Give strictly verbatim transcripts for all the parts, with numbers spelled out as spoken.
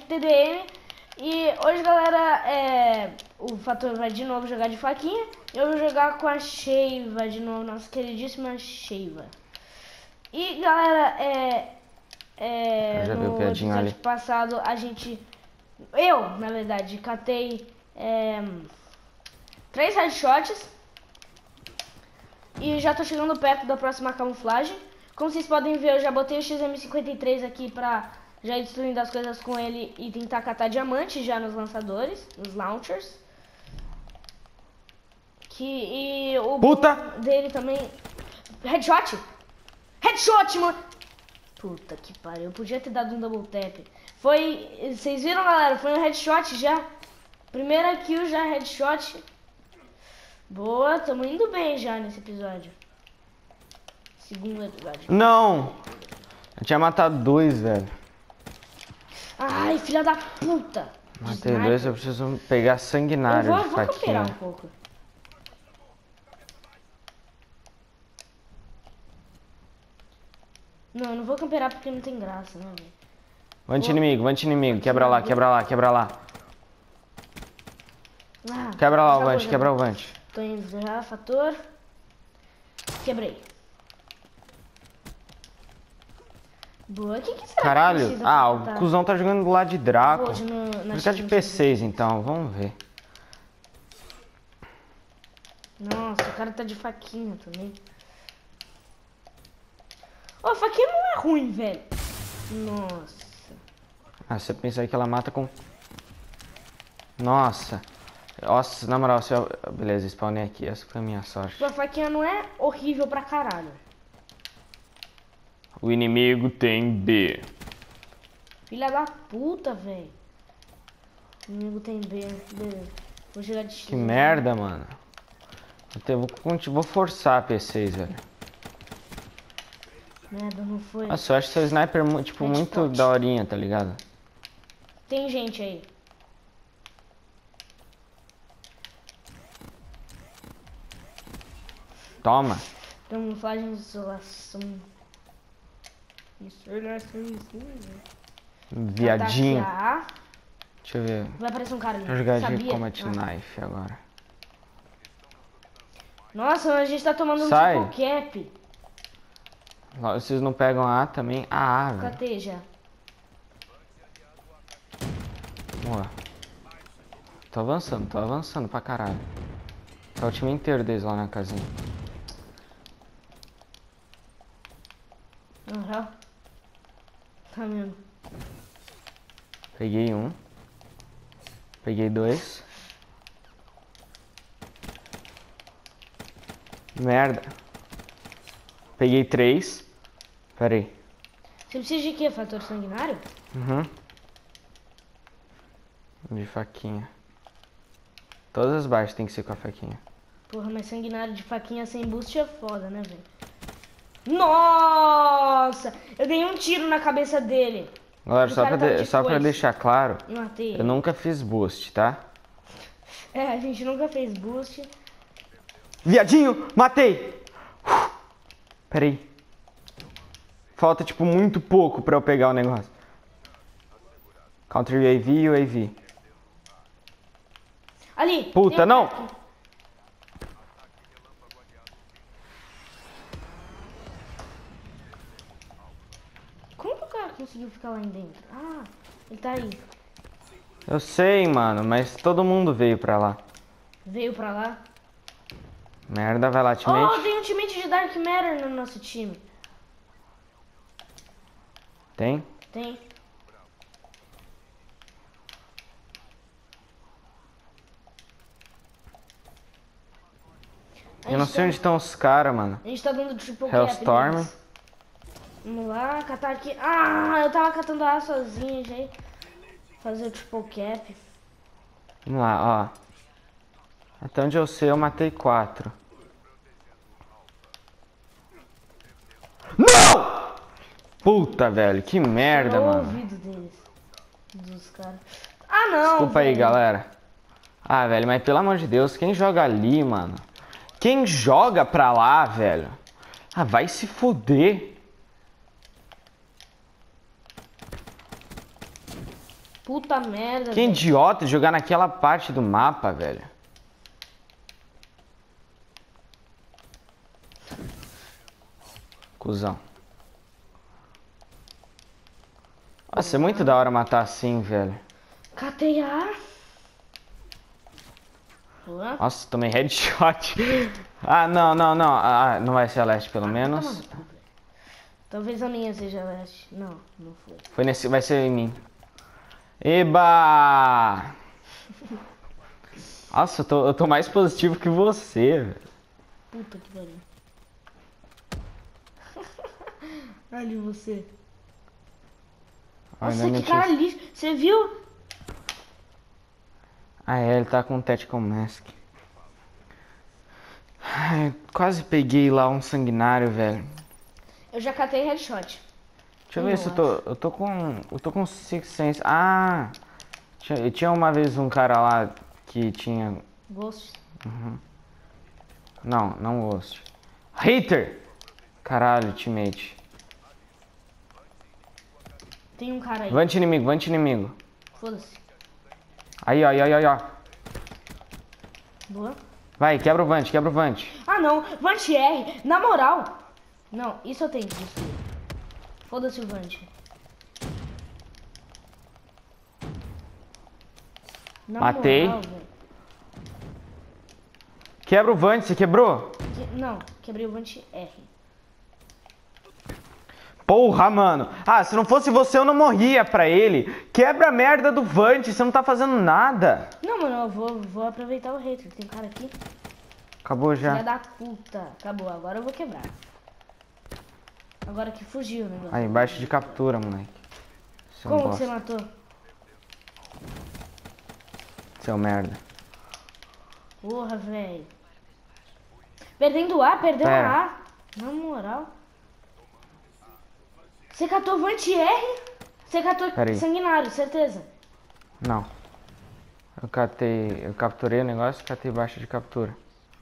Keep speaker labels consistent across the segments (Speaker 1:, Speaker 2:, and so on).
Speaker 1: T D M. E hoje, galera, é, o Fator vai de novo jogar de faquinha. Eu vou jogar com a Sheiva de novo, nossa queridíssima Sheiva. E, galera, é, é,
Speaker 2: já
Speaker 1: no episódio ali. passado a gente... Eu, na verdade, catei é, três headshots. E já tô chegando perto da próxima camuflagem. Como vocês podem ver, eu já botei o X M cinquenta e três aqui pra... já ir destruindo as coisas com ele e tentar catar diamante já nos lançadores, nos launchers. Que e o
Speaker 2: Puta
Speaker 1: dele também. Headshot! Headshot, mano! Puta que pariu, eu podia ter dado um double tap. Foi. Vocês viram, galera? Foi um headshot já. Primeira kill já, headshot. Boa, tamo indo bem já nesse episódio. Segundo episódio.
Speaker 2: Não! Eu tinha matado dois, velho.
Speaker 1: Ai, filha da puta!
Speaker 2: Matei dois, eu preciso pegar sanguinário
Speaker 1: eu vou,
Speaker 2: de
Speaker 1: vou
Speaker 2: faquinha.
Speaker 1: um pouco. Não, eu não vou camperar porque não tem graça, né, velho?
Speaker 2: Vante vou... inimigo, vante inimigo. Quebra lá, quebra lá, quebra lá. Ah, quebra lá o vante, quebra o vante.
Speaker 1: Tô indo já, fator. Quebrei. Boa, o que que será?
Speaker 2: Caralho,
Speaker 1: que
Speaker 2: ah, o cuzão tá jogando do lado de Draco.
Speaker 1: Ele
Speaker 2: tá de P seis então, vamos ver.
Speaker 1: Nossa, o cara tá de faquinha também. Ô, oh, faquinha não é ruim, velho. Nossa.
Speaker 2: Ah, você pensa que ela mata com... Nossa. Nossa, na moral, você... beleza, spawnei aqui, essa foi a minha sorte.
Speaker 1: A faquinha não é horrível pra caralho.
Speaker 2: O inimigo tem B.
Speaker 1: Filha da puta, velho. O inimigo tem B, beleza. Vou jogar de X.
Speaker 2: Que merda, mano. Eu vou, vou forçar a P seis, velho.
Speaker 1: Merda, não foi.
Speaker 2: Nossa, eu acho seu sniper tipo, muito daorinha, tá ligado?
Speaker 1: Tem gente aí.
Speaker 2: Toma.
Speaker 1: Camuflagem de isolação. Isolação,
Speaker 2: viadinho. Deixa eu ver.
Speaker 1: Vai aparecer um cara ali.
Speaker 2: Vou jogar de combat ah. knife agora.
Speaker 1: Nossa, a gente tá tomando
Speaker 2: Sai.
Speaker 1: um triple cap.
Speaker 2: Vocês não pegam a A também? A A, velho.
Speaker 1: Catei já.
Speaker 2: Boa. Tô avançando, tô avançando pra caralho. Tá o time inteiro deles lá na casinha.
Speaker 1: Aham. Tá mesmo.
Speaker 2: Peguei um. Peguei dois. Merda. Peguei três. Pera aí.
Speaker 1: Você precisa de quê? Fator sanguinário?
Speaker 2: Uhum. De faquinha. Todas as baixas tem que ser com a faquinha.
Speaker 1: Porra, mas sanguinário de faquinha sem boost é foda, né, velho? Nossa! Eu dei um tiro na cabeça dele.
Speaker 2: Galera, só, pra, de, só pra deixar claro,
Speaker 1: Matei.
Speaker 2: Eu nunca fiz boost, tá?
Speaker 1: É, a gente nunca fez boost.
Speaker 2: Viadinho! Matei! Pera aí. Falta, tipo, muito pouco pra eu pegar o negócio. Counter U A V, U A V.
Speaker 1: Ali!
Speaker 2: Puta, não!
Speaker 1: Como que o cara conseguiu ficar lá dentro? Ah, ele tá aí.
Speaker 2: Eu sei, mano, mas todo mundo veio pra lá.
Speaker 1: Veio pra lá?
Speaker 2: Merda, vai lá, teammate.
Speaker 1: Oh, tem um teammate de Dark Matter no nosso time.
Speaker 2: Tem?
Speaker 1: Tem.
Speaker 2: Eu não sei onde estão os caras, mano.
Speaker 1: A gente tá dando triple cap.
Speaker 2: Hellstorm.
Speaker 1: Vamos lá, catar aqui. Ah, eu tava catando a sozinho, já. Fazer o triple cap.
Speaker 2: Vamos lá, ó. Até onde eu sei, eu matei quatro. Não! Puta, velho, que merda,
Speaker 1: eu
Speaker 2: mano.
Speaker 1: ouvido deles. Dos caras. Ah, não!
Speaker 2: Desculpa
Speaker 1: velho.
Speaker 2: aí, galera. Ah, velho, mas pelo amor de Deus, quem joga ali, mano? Quem joga pra lá, velho? Ah, vai se foder.
Speaker 1: Puta merda,
Speaker 2: Que
Speaker 1: velho.
Speaker 2: idiota jogar naquela parte do mapa, velho. Cusão. Nossa, é muito da hora matar assim, velho.
Speaker 1: Catei a... Boa.
Speaker 2: Nossa, tomei headshot. Ah, não, não, não. Ah, não vai ser a leste, pelo menos.
Speaker 1: Toma no cu, velho. Talvez a minha seja leste. Não, não foi.
Speaker 2: Foi nesse, vai ser em mim. Eba! Nossa, eu tô, eu tô mais positivo que você, velho.
Speaker 1: Puta que pariu. Ali você.
Speaker 2: Ai,
Speaker 1: Nossa,
Speaker 2: não é
Speaker 1: que cara
Speaker 2: mentira.
Speaker 1: lixo. Você viu?
Speaker 2: Ah, é, ele tá com um Tactical Mask. Ai, quase peguei lá um sanguinário, velho.
Speaker 1: Eu já catei headshot.
Speaker 2: Deixa eu ver se eu tô. Eu tô com. Eu tô com Six Sense. Ah! Tinha, tinha uma vez um cara lá que tinha.
Speaker 1: Ghost.
Speaker 2: Não, não Ghost. Hater! Caralho, teammate.
Speaker 1: Tem um cara aí.
Speaker 2: Vante inimigo, vante inimigo.
Speaker 1: Foda-se.
Speaker 2: Aí, ó, aí, ó, aí, ó.
Speaker 1: Boa.
Speaker 2: Vai, quebra o vante, quebra o vante.
Speaker 1: Ah, não. Vante R. Na moral. Não, isso eu tenho que destruir. Foda-se o Vante. Na
Speaker 2: Matei.
Speaker 1: moral, velho.
Speaker 2: Quebra o vante, você quebrou?
Speaker 1: Que- Não, quebrei o Vante R.
Speaker 2: Porra, mano. Ah, se não fosse você, eu não morria pra ele. Quebra a merda do vante, você não tá fazendo nada.
Speaker 1: Não, mano, eu vou, vou aproveitar o hater. Tem cara aqui.
Speaker 2: Acabou
Speaker 1: Filha
Speaker 2: já.
Speaker 1: da puta. Acabou, agora eu vou quebrar. Agora que fugiu o negócio.
Speaker 2: Aí, embaixo de captura, moleque. Seu
Speaker 1: Como que
Speaker 2: bosta.
Speaker 1: você matou?
Speaker 2: Seu merda.
Speaker 1: Porra, velho. Perdendo A, perdeu
Speaker 2: Pera.
Speaker 1: A. Na moral. Você catou Vante R? Você catou
Speaker 2: Pera aí.
Speaker 1: Sanguinário, certeza.
Speaker 2: Não. Eu catei. Eu capturei o negócio e catei embaixo de captura.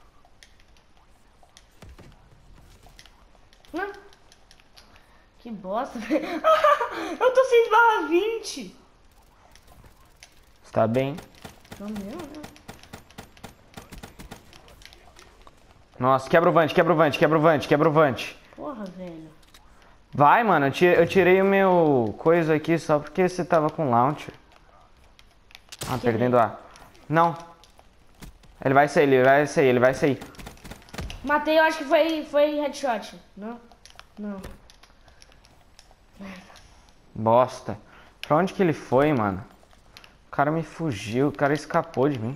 Speaker 1: Não. Que bosta, velho. Eu tô seis barra vinte.
Speaker 2: Você tá bem?
Speaker 1: Tô mesmo, né?
Speaker 2: Nossa, quebra o vante, quebra o vante, quebra o vante, quebra o vante.
Speaker 1: Porra, velho.
Speaker 2: Vai, mano, eu ti- eu tirei o meu coisa aqui só porque você tava com launcher. Ah,
Speaker 1: Quebrei.
Speaker 2: perdendo A. Não. Ele vai sair, ele vai sair, ele vai sair.
Speaker 1: Matei, eu acho que foi, foi headshot. Não? Não.
Speaker 2: Bosta. Pra onde que ele foi, mano? O cara me fugiu, o cara escapou de mim.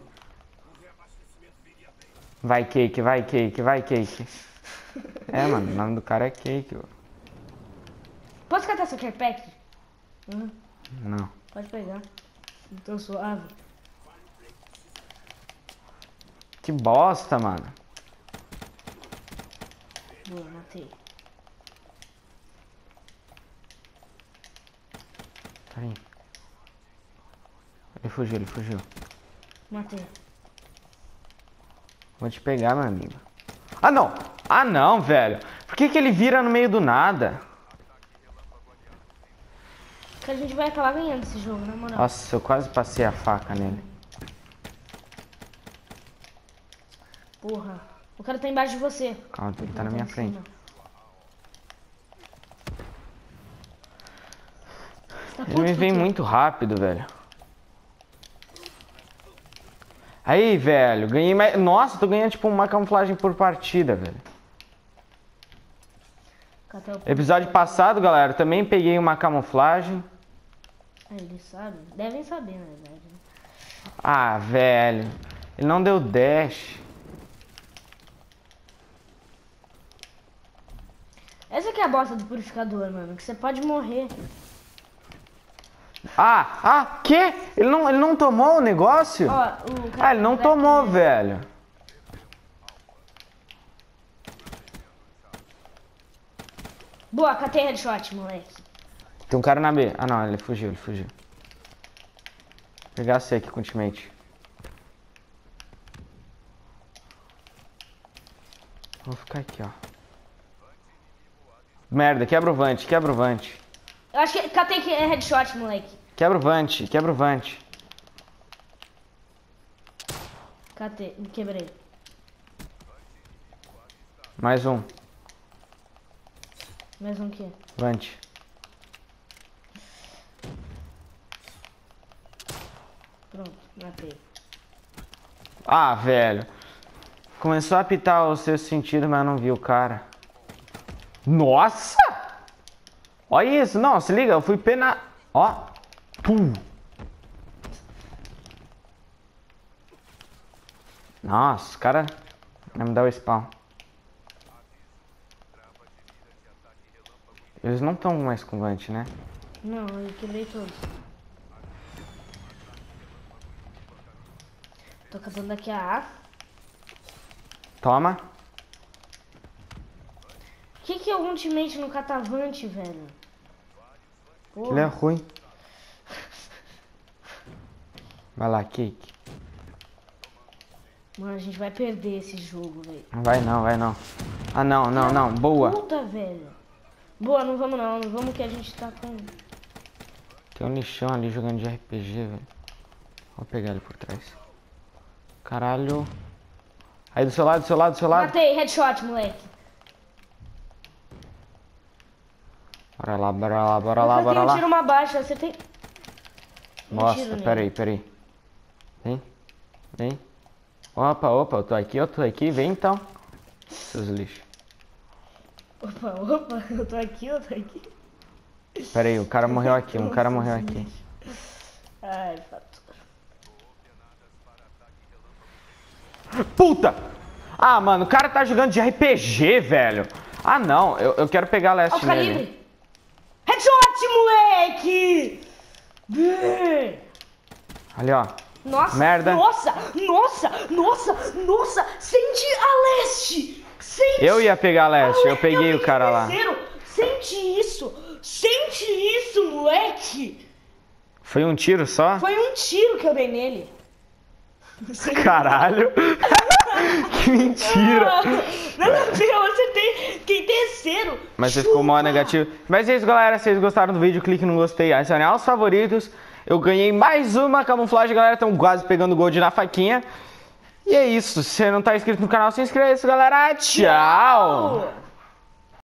Speaker 2: Vai, Cake, vai, Cake, vai, Cake. É, mano, o nome do cara é Cake. Ó.
Speaker 1: Posso catar seu care pack? Uhum.
Speaker 2: Não.
Speaker 1: Pode pegar. Então suave.
Speaker 2: Que bosta, mano.
Speaker 1: Boa, matei.
Speaker 2: Peraí. Ele fugiu, ele fugiu.
Speaker 1: Matei.
Speaker 2: Vou te pegar, meu amigo. Ah, não! Ah, não, velho. Por que que ele vira no meio do nada?
Speaker 1: Que a gente vai acabar ganhando esse jogo, na moral.
Speaker 2: Nossa, eu quase passei a faca nele.
Speaker 1: Porra. O cara tá embaixo de você.
Speaker 2: Calma, ele tá na
Speaker 1: Não,
Speaker 2: minha
Speaker 1: em
Speaker 2: frente.
Speaker 1: cima. Você tá
Speaker 2: Ele
Speaker 1: puto
Speaker 2: me vem
Speaker 1: por quê?
Speaker 2: muito rápido, velho. Aí, velho, ganhei mais... Nossa, tô ganhando tipo uma camuflagem por partida, velho.
Speaker 1: Catar o-
Speaker 2: Episódio passado, galera, também peguei uma camuflagem.
Speaker 1: Ah, eles sabem. Devem saber, na verdade. né?
Speaker 2: Ah, velho. Ele não deu dash.
Speaker 1: Essa que é a bosta do purificador, mano. Que você pode morrer.
Speaker 2: Ah, ah, que? Ele não, ele não tomou o negócio?
Speaker 1: Ó, o cara
Speaker 2: Ah, ele não
Speaker 1: vai
Speaker 2: tomou,
Speaker 1: aqui.
Speaker 2: velho.
Speaker 1: Boa, catei headshot, moleque.
Speaker 2: Tem um cara na B. Ah, não, ele fugiu, ele fugiu. Vou pegar você aqui com o ultimate. Vou ficar aqui, ó. Merda, quebra o vante, quebra o vante.
Speaker 1: Eu acho que catei que é headshot, moleque.
Speaker 2: Quebra o Vante, quebra o Vante.
Speaker 1: Catei, quebrei.
Speaker 2: Mais um.
Speaker 1: Mais um quê?
Speaker 2: Vante.
Speaker 1: Pronto, matei.
Speaker 2: Ah, velho. Começou a apitar o seu sentido, mas eu não vi o cara. Nossa! Olha isso. Não, se liga, eu fui pena... Ó. Pum. Nossa, o cara... Vai me dar o spawn. Eles não estão mais com Vante, né?
Speaker 1: Não, eu quebrei todos. Tô catando aqui a A.
Speaker 2: Toma.
Speaker 1: Que que é o ultimate no catavante, velho?
Speaker 2: Ele é ruim. Vai lá, Cake.
Speaker 1: Mano, a gente vai perder esse jogo, velho.
Speaker 2: Não vai não, vai não. Ah, não, não, não. Boa.
Speaker 1: Puta, velho. Boa, não vamos não. Não vamos que a gente tá com...
Speaker 2: Tem um lixão ali jogando de R P G, velho. Vou pegar ele por trás. Caralho. Aí do seu lado, do seu lado, do seu lado.
Speaker 1: Matei, headshot, moleque.
Speaker 2: Bora lá, bora lá, bora lá,
Speaker 1: Você
Speaker 2: bora
Speaker 1: tem um
Speaker 2: lá.
Speaker 1: tiro uma baixa, você tem... Um
Speaker 2: Nossa,
Speaker 1: tiro nele.
Speaker 2: peraí, peraí. Vem, vem. Opa, opa, eu tô aqui, eu tô aqui, vem então. Seus lixos.
Speaker 1: Opa, opa, eu tô aqui, eu tô aqui.
Speaker 2: Peraí, o cara morreu aqui, um cara morreu aqui.
Speaker 1: Ai, fato.
Speaker 2: Puta! Ah, mano, o cara tá jogando de R P G, velho. Ah, não, eu, eu quero pegar a
Speaker 1: Ó o
Speaker 2: last nele.
Speaker 1: calibre. Headshot, moleque! Bem.
Speaker 2: Ali, ó.
Speaker 1: Nossa,
Speaker 2: Merda.
Speaker 1: nossa, nossa, nossa, nossa, sente a leste, sente
Speaker 2: Eu ia pegar a
Speaker 1: a
Speaker 2: last, eu
Speaker 1: leste,
Speaker 2: peguei o
Speaker 1: tenho
Speaker 2: cara lá.
Speaker 1: terceiro. Sente isso, sente isso, moleque.
Speaker 2: Foi um tiro só?
Speaker 1: Foi um tiro que eu dei nele.
Speaker 2: Caralho. Que mentira.
Speaker 1: Nada a ver, você tem, tem terceiro.
Speaker 2: Mas você ficou mal negativo. Mas é isso, galera. Se vocês gostaram do vídeo, clique no gostei, adicione aos favoritos. Eu ganhei mais uma camuflagem, galera. Estão quase pegando gold na faquinha. E é isso. Se você não tá inscrito no canal, se inscreva, galera. Tchau.